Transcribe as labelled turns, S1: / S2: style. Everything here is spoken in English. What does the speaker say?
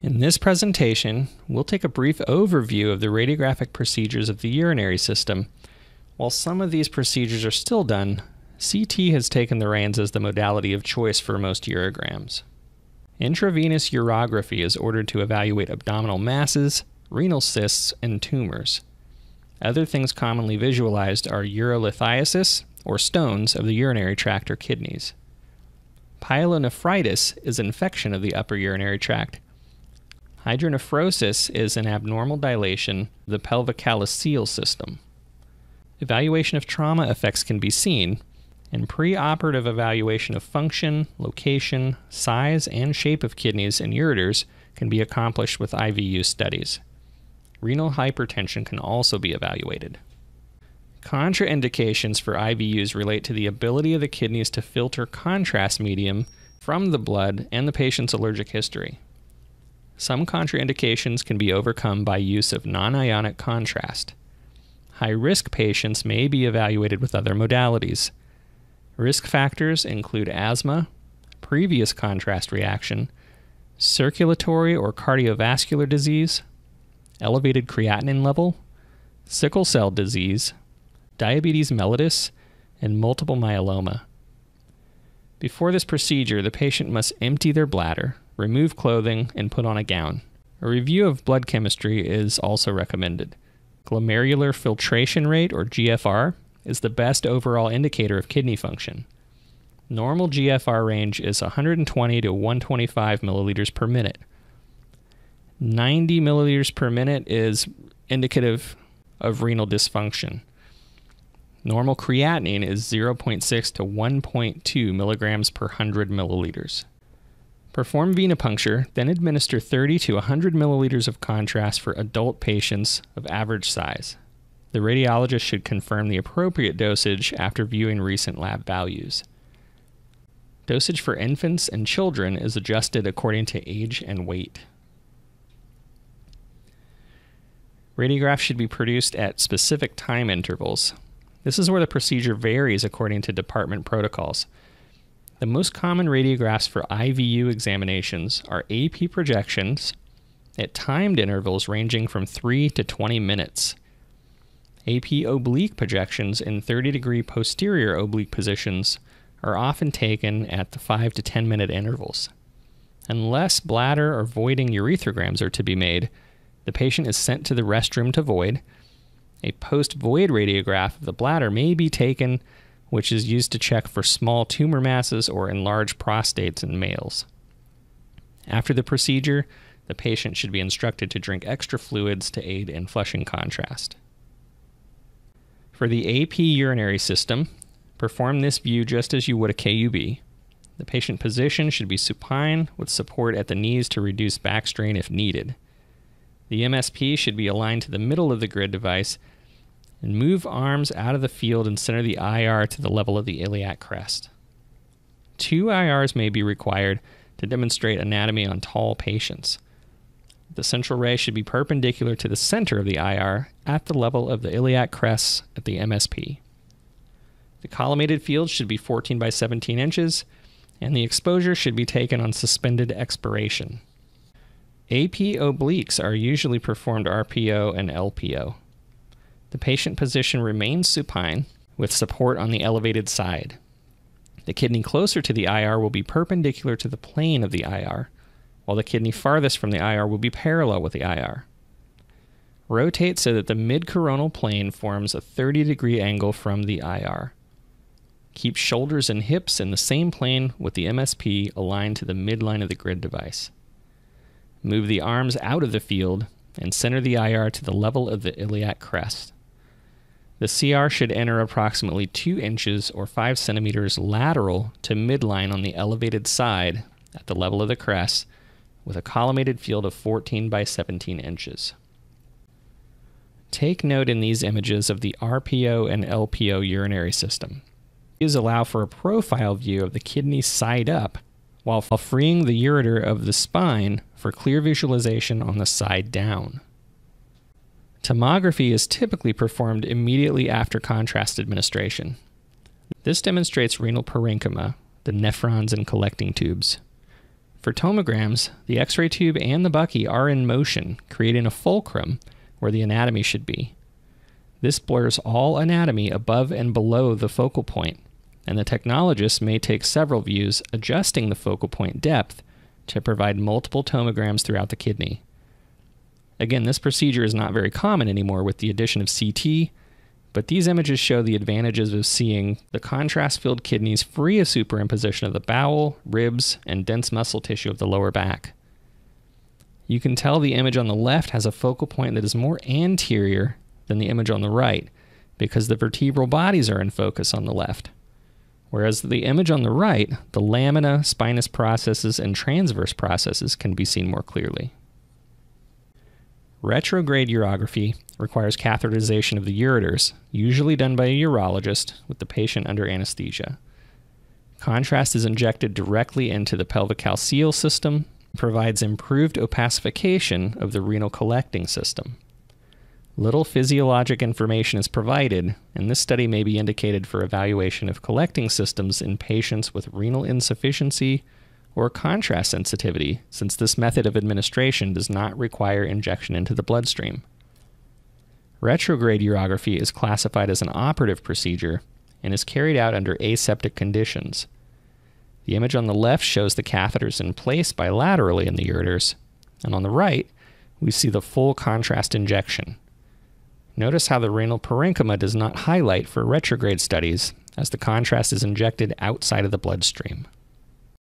S1: In this presentation, we'll take a brief overview of the radiographic procedures of the urinary system. While some of these procedures are still done, CT has taken the reins as the modality of choice for most urograms. Intravenous urography is ordered to evaluate abdominal masses, renal cysts, and tumors. Other things commonly visualized are urolithiasis, or stones of the urinary tract or kidneys. Pyelonephritis is infection of the upper urinary tract. Hydronephrosis is an abnormal dilation of the pelvic-calyceal system. Evaluation of trauma effects can be seen, and preoperative evaluation of function, location, size, and shape of kidneys and ureters can be accomplished with IVU studies. Renal hypertension can also be evaluated. Contraindications for IVUs relate to the ability of the kidneys to filter contrast medium from the blood and the patient's allergic history. Some contraindications can be overcome by use of non-ionic contrast. High-risk patients may be evaluated with other modalities. Risk factors include asthma, previous contrast reaction, circulatory or cardiovascular disease, elevated creatinine level, sickle cell disease, diabetes mellitus, and multiple myeloma. Before this procedure, the patient must empty their bladder, remove clothing, and put on a gown. A review of blood chemistry is also recommended. Glomerular filtration rate, or GFR, is the best overall indicator of kidney function. Normal GFR range is 120 to 125 milliliters per minute. 90 milliliters per minute is indicative of renal dysfunction. Normal creatinine is 0.6 to 1.2 milligrams per 100 milliliters. Perform venipuncture, then administer 30 to 100 milliliters of contrast for adult patients of average size. The radiologist should confirm the appropriate dosage after viewing recent lab values. Dosage for infants and children is adjusted according to age and weight. Radiographs should be produced at specific time intervals. This is where the procedure varies according to department protocols. The most common radiographs for IVU examinations are AP projections at timed intervals ranging from 3 to 20 minutes. AP oblique projections in 30-degree posterior oblique positions are often taken at the 5 to 10 minute intervals. Unless bladder or voiding urethrograms are to be made, the patient is sent to the restroom to void. A post-void radiograph of the bladder may be taken, which is used to check for small tumor masses or enlarged prostates in males. After the procedure, the patient should be instructed to drink extra fluids to aid in flushing contrast. For the AP urinary system, perform this view just as you would a KUB. The patient position should be supine with support at the knees to reduce back strain if needed. The MSP should be aligned to the middle of the grid device, and move arms out of the field and center the IR to the level of the iliac crest. 2 IRs may be required to demonstrate anatomy on tall patients. The central ray should be perpendicular to the center of the IR at the level of the iliac crest at the MSP. The collimated field should be 14 by 17 inches, and the exposure should be taken on suspended expiration. AP obliques are usually performed RPO and LPO. The patient position remains supine with support on the elevated side. The kidney closer to the IR will be perpendicular to the plane of the IR, while the kidney farthest from the IR will be parallel with the IR. Rotate so that the mid-coronal plane forms a 30-degree angle from the IR. Keep shoulders and hips in the same plane with the MSP aligned to the midline of the grid device. Move the arms out of the field and center the IR to the level of the iliac crest. The CR should enter approximately 2 inches or 5 centimeters lateral to midline on the elevated side at the level of the crest with a collimated field of 14 by 17 inches. Take note in these images of the RPO and LPO urinary system. These allow for a profile view of the kidney side up while freeing the ureter of the spine for clear visualization on the side down. Tomography is typically performed immediately after contrast administration. This demonstrates renal parenchyma, the nephrons and collecting tubes. For tomograms, the X-ray tube and the bucky are in motion, creating a fulcrum where the anatomy should be. This blurs all anatomy above and below the focal point, and the technologist may take several views, adjusting the focal point depth to provide multiple tomograms throughout the kidney. Again, this procedure is not very common anymore with the addition of CT, but these images show the advantages of seeing the contrast-filled kidneys free of superimposition of the bowel, ribs, and dense muscle tissue of the lower back. You can tell the image on the left has a focal point that is more anterior than the image on the right, because the vertebral bodies are in focus on the left. Whereas the image on the right, the lamina, spinous processes, and transverse processes can be seen more clearly. Retrograde urography requires catheterization of the ureters, usually done by a urologist with the patient under anesthesia. Contrast is injected directly into the pelvic-calceal system, provides improved opacification of the renal collecting system. Little physiologic information is provided, and this study may be indicated for evaluation of collecting systems in patients with renal insufficiency or contrast sensitivity, since this method of administration does not require injection into the bloodstream. Retrograde urography is classified as an operative procedure and is carried out under aseptic conditions. The image on the left shows the catheters in place bilaterally in the ureters, and on the right, we see the full contrast injection. Notice how the renal parenchyma does not highlight for retrograde studies, as the contrast is injected outside of the bloodstream.